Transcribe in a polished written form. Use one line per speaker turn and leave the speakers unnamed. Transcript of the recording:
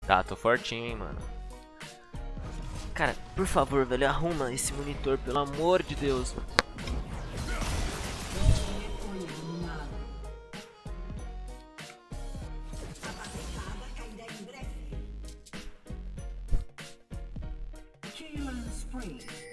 Tá, tô fortinho, hein, mano. Cara, por favor, velho, arruma esse monitor, pelo amor de Deus.
Killing spree.